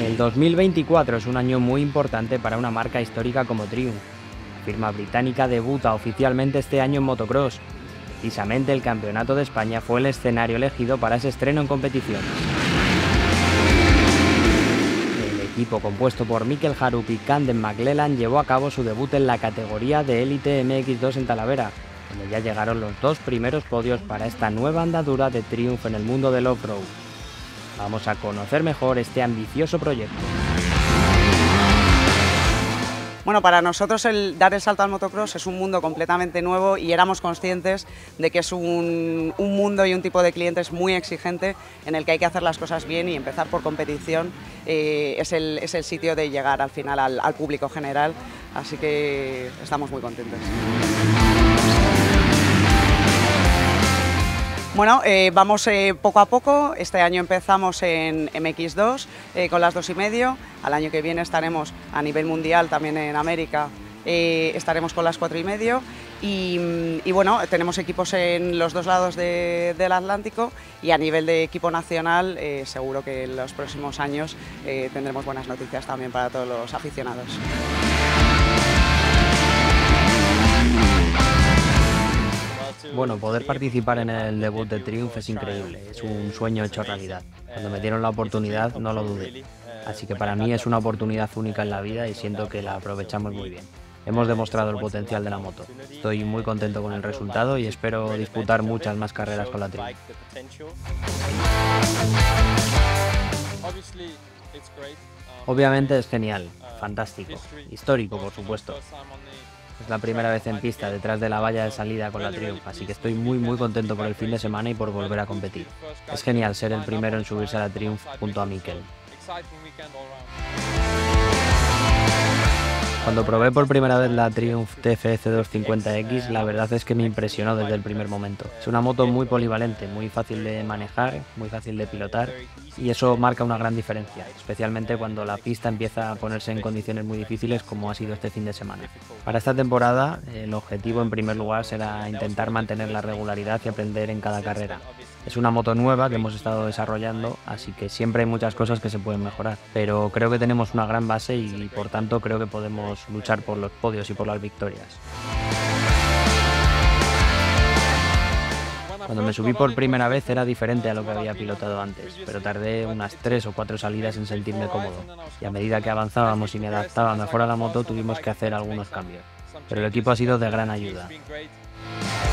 El 2024 es un año muy importante para una marca histórica como Triumph. La firma británica debuta oficialmente este año en motocross. Precisamente el Campeonato de España fue el escenario elegido para ese estreno en competición. El equipo compuesto por Mikel Harup y Camden McLellan llevó a cabo su debut en la categoría de Elite MX2 en Talavera, donde ya llegaron los dos primeros podios para esta nueva andadura de Triumph en el mundo del off-road. Vamos a conocer mejor este ambicioso proyecto. Bueno, para nosotros dar el salto al motocross es un mundo completamente nuevo y éramos conscientes de que es un mundo y un tipo de clientes muy exigente en el que hay que hacer las cosas bien, y empezar por competición es el sitio de llegar al final al público general, así que estamos muy contentos. Bueno, vamos poco a poco. Este año empezamos en MX2 con las 2,5. Al año que viene estaremos a nivel mundial, también en América, estaremos con las 4,5. Y bueno, tenemos equipos en los dos lados del Atlántico, y a nivel de equipo nacional seguro que en los próximos años tendremos buenas noticias también para todos los aficionados. Bueno, poder participar en el debut de Triumph es increíble, es un sueño hecho realidad. Cuando me dieron la oportunidad no lo dudé, así que para mí es una oportunidad única en la vida y siento que la aprovechamos muy bien. Hemos demostrado el potencial de la moto. Estoy muy contento con el resultado y espero disputar muchas más carreras con la Triumph. Obviamente es genial, fantástico, histórico por supuesto. Es la primera vez en pista detrás de la valla de salida con la Triumph, así que estoy muy contento por el fin de semana y por volver a competir. Es genial ser el primero en subirse a la Triumph junto a Mikel. Cuando probé por primera vez la Triumph TFS 250X, la verdad es que me impresionó desde el primer momento. Es una moto muy polivalente, muy fácil de manejar, muy fácil de pilotar, y eso marca una gran diferencia, especialmente cuando la pista empieza a ponerse en condiciones muy difíciles como ha sido este fin de semana. Para esta temporada, el objetivo en primer lugar será intentar mantener la regularidad y aprender en cada carrera. Es una moto nueva que hemos estado desarrollando, así que siempre hay muchas cosas que se pueden mejorar, pero creo que tenemos una gran base y por tanto creo que podemos luchar por los podios y por las victorias. Cuando me subí por primera vez era diferente a lo que había pilotado antes, pero tardé unas 3 o 4 salidas en sentirme cómodo, y a medida que avanzábamos y me adaptaba mejor a la moto tuvimos que hacer algunos cambios, pero el equipo ha sido de gran ayuda.